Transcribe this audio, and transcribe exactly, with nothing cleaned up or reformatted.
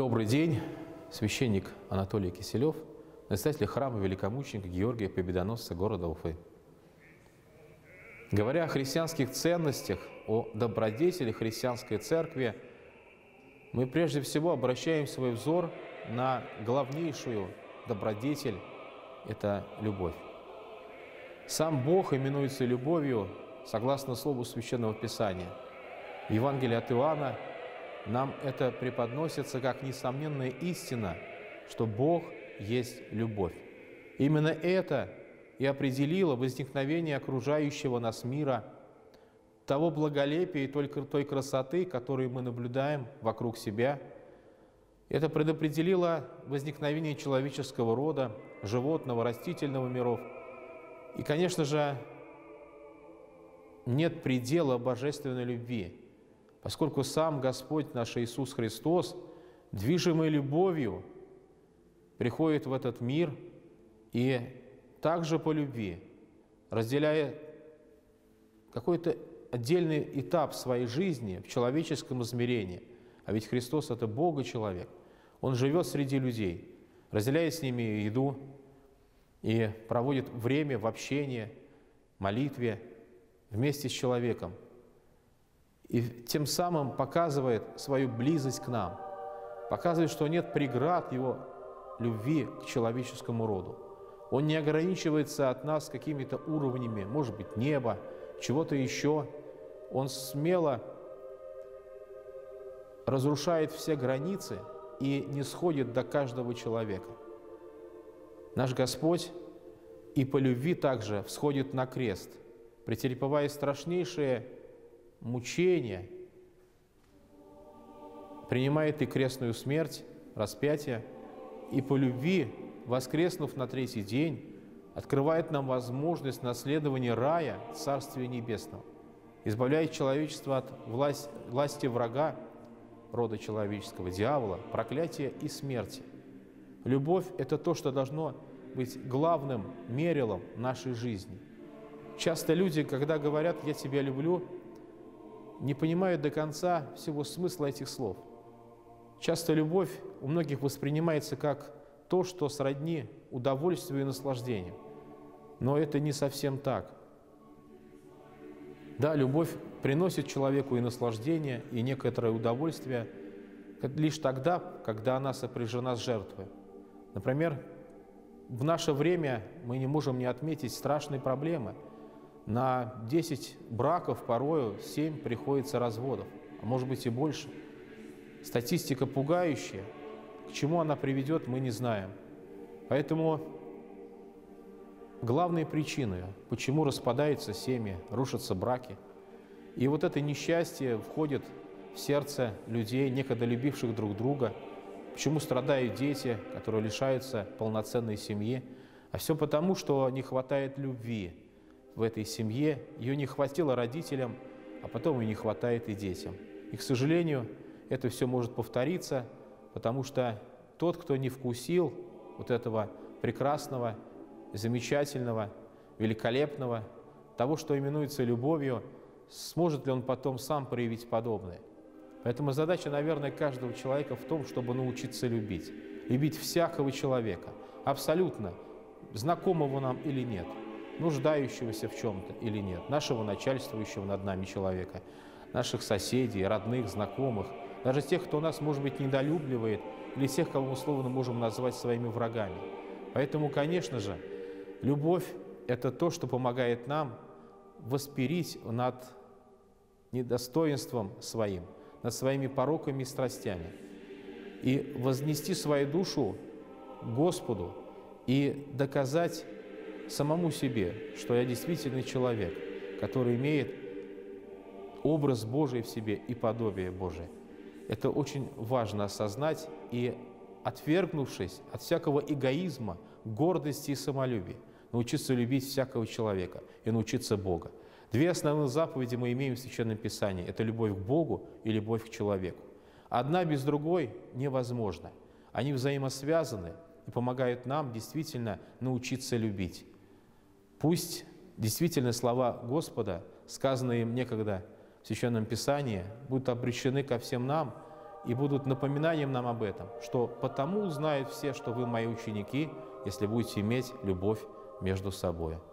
Добрый день, священник Анатолий Киселев, настоятель храма великомученика Георгия Победоносца города Уфы. Говоря о христианских ценностях, о добродетели христианской церкви, мы прежде всего обращаем свой взор на главнейшую добродетель – это любовь. Сам Бог именуется любовью, согласно слову Священного Писания. В Евангелии от Иоанна нам это преподносится как несомненная истина, что Бог есть любовь. Именно это и определило возникновение окружающего нас мира, того благолепия и только той красоты, которую мы наблюдаем вокруг себя. Это предопределило возникновение человеческого рода, животного, растительного миров. И, конечно же, нет предела божественной любви, поскольку сам Господь наш Иисус Христос, движимый любовью, приходит в этот мир и также по любви, разделяя какой-то отдельный этап своей жизни в человеческом измерении. А ведь Христос – это Бог и человек. Он живет среди людей, разделяет с ними еду и проводит время в общении, молитве вместе с человеком. И тем самым показывает свою близость к нам, показывает, что нет преград Его любви к человеческому роду. Он не ограничивается от нас какими-то уровнями, может быть, неба, чего-то еще. Он смело разрушает все границы и не сходит до каждого человека. Наш Господь и по любви также всходит на крест, претерпевая страшнейшие мучения, принимает и крестную смерть, распятие, и по любви, воскреснув на третий день, открывает нам возможность наследования рая, Царствия Небесного, избавляет человечество от власти, власти врага рода человеческого, дьявола, проклятия и смерти. Любовь – это то, что должно быть главным мерилом нашей жизни. Часто люди, когда говорят «я тебя люблю», не понимают до конца всего смысла этих слов. Часто любовь у многих воспринимается как то, что сродни удовольствию и наслаждению. Но это не совсем так. Да, любовь приносит человеку и наслаждение, и некоторое удовольствие лишь тогда, когда она сопряжена с жертвой. Например, в наше время мы не можем не отметить страшные проблемы. На десять браков порою семь приходится разводов, а может быть и больше. Статистика пугающая. К чему она приведет, мы не знаем. Поэтому главной причиной, почему распадаются семьи, рушатся браки, и вот это несчастье входит в сердце людей, некогда любивших друг друга, почему страдают дети, которые лишаются полноценной семьи, а все потому, что не хватает любви в этой семье, ее не хватило родителям, а потом и не хватает и детям. И, к сожалению, это все может повториться, потому что тот, кто не вкусил вот этого прекрасного, замечательного, великолепного, того, что именуется любовью, сможет ли он потом сам проявить подобное. Поэтому задача, наверное, каждого человека в том, чтобы научиться любить. Любить всякого человека, абсолютно, знакомого нам или нет, нуждающегося в чем-то или нет, нашего начальствующего над нами человека, наших соседей, родных, знакомых, даже тех, кто нас, может быть, недолюбливает, или тех, кого мы условно можем назвать своими врагами. Поэтому, конечно же, любовь – это то, что помогает нам воспарить над недостоинством своим, над своими пороками и страстями, и вознести свою душу Господу и доказать самому себе, что я действительно человек, который имеет образ Божий в себе и подобие Божие. Это очень важно осознать и, отвергнувшись от всякого эгоизма, гордости и самолюбия, научиться любить всякого человека и научиться Бога. Две основные заповеди мы имеем в Священном Писании – это любовь к Богу и любовь к человеку. Одна без другой невозможна. Они взаимосвязаны и помогают нам действительно научиться любить. Пусть действительно слова Господа, сказанные им некогда в Священном Писании, будут обращены ко всем нам и будут напоминанием нам об этом, что потому узнают все, что вы мои ученики, если будете иметь любовь между собой.